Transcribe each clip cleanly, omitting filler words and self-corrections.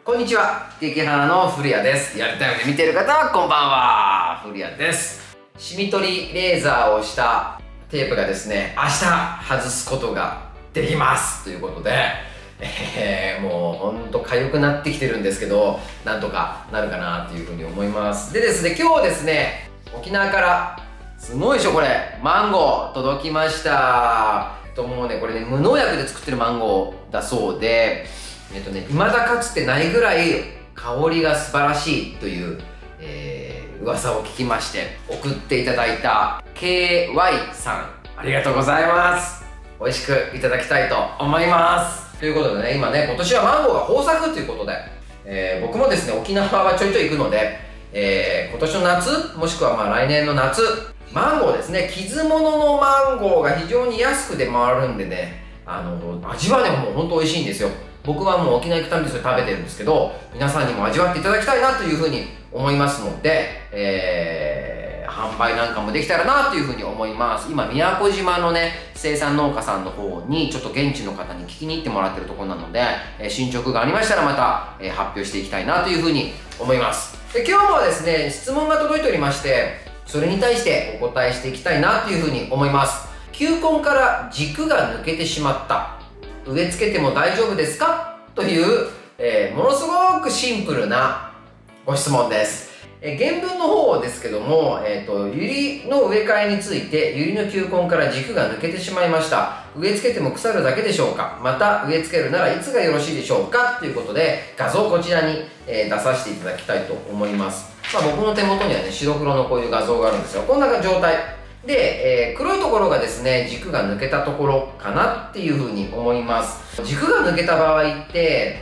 こんにちは、激花の古谷です。リアルタイムで見ている方はこんばんは、古谷です。シミ取りレーザーをしたテープがですね、明日外すことができますということで、もうほんと痒くなってきてるんですけど、なんとかなるかなっていうふうに思います。でですね、今日ですね、沖縄からすごいでしょこれ、マンゴー届きました。もうね、これね、無農薬で作ってるマンゴーだそうで、未だかつてないぐらい香りが素晴らしいという、噂を聞きまして送っていただいた KY さん、ありがとうございます。美味しくいただきたいと思います。ということでね、今ね、今年はマンゴーが豊作ということで、僕もですね、沖縄はちょいちょい行くので、今年の夏、もしくは来年の夏、マンゴーですね、傷物のマンゴーが非常に安く出回るんでね、味はね、もうほんと美味しいんですよ。僕はもう沖縄行くたびにそれ食べてるんですけど、皆さんにも味わっていただきたいなというふうに思いますので、販売なんかもできたらなというふうに思います。今、宮古島のね、生産農家さんの方にちょっと現地の方に聞きに行ってもらってるところなので、進捗がありましたらまた、発表していきたいなというふうに思います。で、今日もですね、質問が届いておりまして、それに対してお答えしていきたいなというふうに思います。球根から軸が抜けてしまった。植え付けても大丈夫ですかという、ものすごくシンプルなご質問です。原文の方ですけども、ユリの植え替えについて、ユリの球根から軸が抜けてしまいました。植え付けても腐るだけでしょうか、また植え付けるならいつがよろしいでしょうかということで、画像をこちらに、出させていただきたいと思います。僕の手元にはね、白黒のこういう画像があるんですよ。こんな状態。で、黒いところがですね、軸が抜けたところかなっていうふうに思います。軸が抜けた場合って、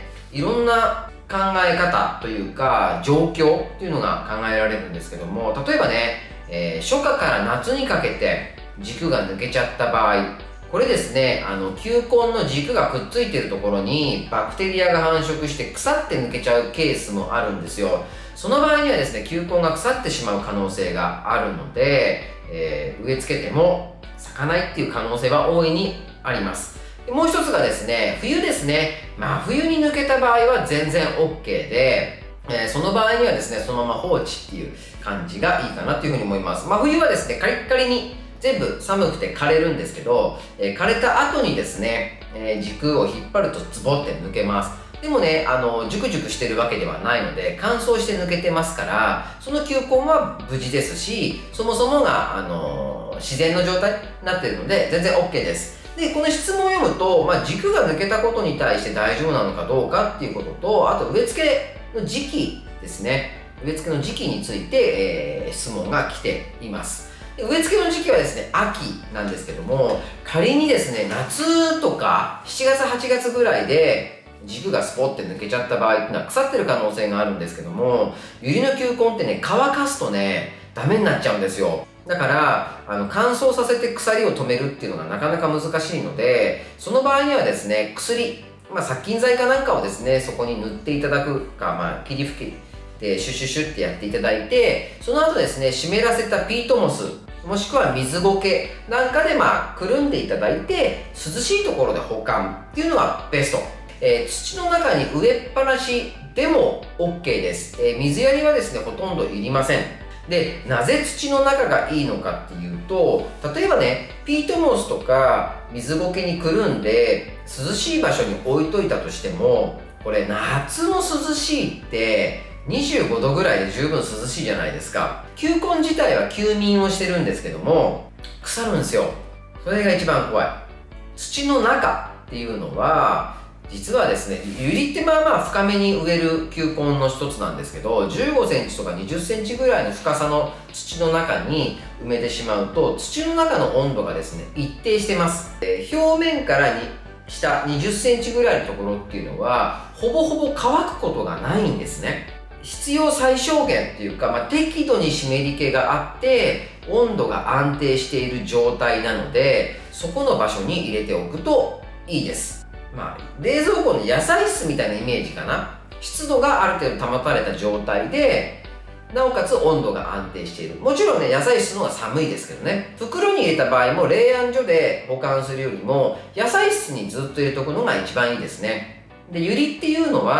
いろんな考え方というか、状況っていうのが考えられるんですけども、例えばね、初夏から夏にかけて軸が抜けちゃった場合、これですね、球根の軸がくっついてるところにバクテリアが繁殖して腐って抜けちゃうケースもあるんですよ。その場合にはですね、球根が腐ってしまう可能性があるので、植え付けても咲かないっていう可能性は大いにあります。でもう一つがですね、冬ですね。冬に抜けた場合は全然 OK で、その場合にはですね、そのまま放置っていう感じがいいかなというふうに思います。冬はですね、カリッカリに全部寒くて枯れるんですけど、枯れた後にですね、軸を引っ張るとズボって抜けます。でもね、ジュクジュクしてるわけではないので、乾燥して抜けてますから、その球根は無事ですし、そもそもが、自然の状態になっているので、全然 OK です。で、この質問を読むと、軸が抜けたことに対して大丈夫なのかどうかっていうことと、あと植え付けの時期ですね。植え付けの時期について、質問が来ています。植え付けの時期はですね、秋なんですけども、仮にですね、夏とか7月8月ぐらいで軸がスポッて抜けちゃった場合っていうのは腐ってる可能性があるんですけども、ユリの球根ってね、乾かすとね、ダメになっちゃうんですよ。だから乾燥させて腐りを止めるっていうのがなかなか難しいので、その場合にはですね、薬、殺菌剤かなんかをですね、そこに塗っていただくか、霧吹きでシュシュシュってやっていただいて、その後ですね、湿らせたピートモスもしくは水苔なんかでくるんでいただいて、涼しいところで保管っていうのがベスト。土の中に植えっぱなしでも OK です。水やりはですね、ほとんどいりません。で、なぜ土の中がいいのかっていうと、例えばね、ピートモスとか水苔にくるんで涼しい場所に置いといたとしても、これ夏の涼しいって25度ぐらいで十分涼しいじゃないですか。球根自体は休眠をしてるんですけども、腐るんですよ。それが一番怖い。土の中っていうのは、実はですね、ユリって深めに植える球根の一つなんですけど、15センチとか20センチぐらいの深さの土の中に埋めてしまうと、土の中の温度がですね、一定してます。表面から下20センチぐらいのところっていうのは、ほぼほぼ乾くことがないんですね。必要最小限っていうか、適度に湿り気があって温度が安定している状態なので、そこの場所に入れておくといいです。冷蔵庫の野菜室みたいなイメージかな。湿度がある程度保たれた状態で、なおかつ温度が安定している。もちろんね、野菜室の方が寒いですけどね。袋に入れた場合も冷暗所で保管するよりも野菜室にずっと入れておくのが一番いいですね。で、ユリっていうのは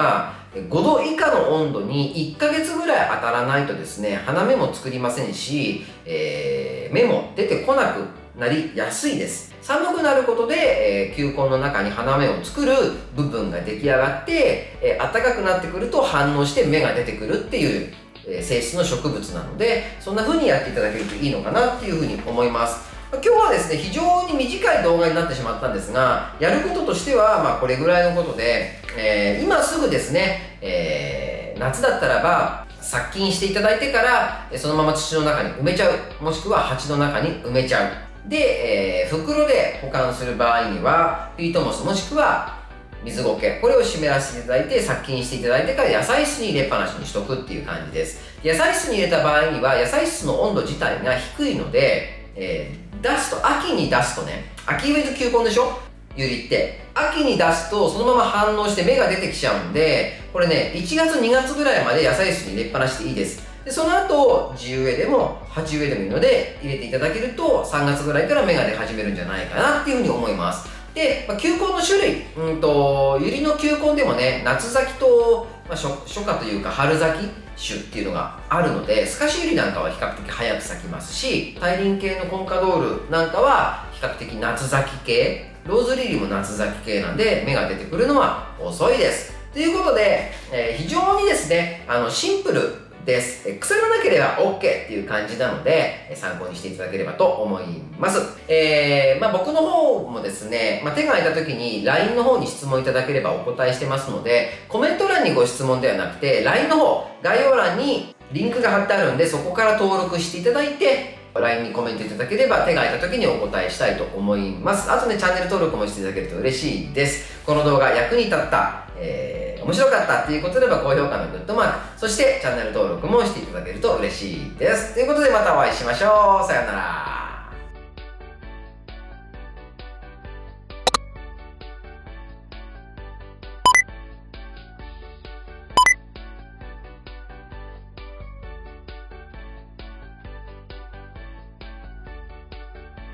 5度以下の温度に1ヶ月ぐらい当たらないとですね、花芽も作りませんし、芽も出てこなくなりやすいです。寒くなることで、球根の中に花芽を作る部分が出来上がって、暖かくなってくると反応して芽が出てくるっていう性質の植物なので、そんな風にやっていただけるといいのかなっていう風に思います。今日はですね、非常に短い動画になってしまったんですが、やることとしては、これぐらいのことで、今すぐですね、夏だったらば、殺菌していただいてから、そのまま土の中に埋めちゃう。もしくは鉢の中に埋めちゃう。で、袋で保管する場合には、ピートモスもしくは水苔、これを湿らせていただいて、殺菌していただいてから野菜室に入れっぱなしにしとくっていう感じです。野菜室に入れた場合には、野菜室の温度自体が低いので、秋に出すとね、秋植えの球根でしょ、ユリって。秋に出すとそのまま反応して芽が出てきちゃうんで、これね、1月2月ぐらいまで野菜室に入れっぱなしでいいです。で、その後、地植えでも鉢植えでもいいので入れていただけると、3月ぐらいから芽が出始めるんじゃないかなっていうふうに思います。で、球根の種類、ユリの球根でもね、夏咲きと、初夏というか春咲き種っていうのがあるので、スカシユリなんかは比較的早く咲きますし、大輪系のコンカドールなんかは比較的夏咲き系、ローズリリーも夏咲き系なんで芽が出てくるのは遅いです。ということで、非常にですね、シンプルです。腐らなければ OK っていう感じなので、参考にしていただければと思います。僕の方もですね、手が空いた時に LINE の方に質問いただければお答えしてますので、コメント欄にご質問ではなくて、LINE の方、概要欄にリンクが貼ってあるんで、そこから登録していただいて、LINE にコメントいただければ手が空いた時にお答えしたいと思います。あとね、チャンネル登録もしていただけると嬉しいです。この動画役に立った、面白かったっていうことであれば高評価のグッドマーク、そしてチャンネル登録もしていただけると嬉しいです。ということでまたお会いしましょう。さようなら。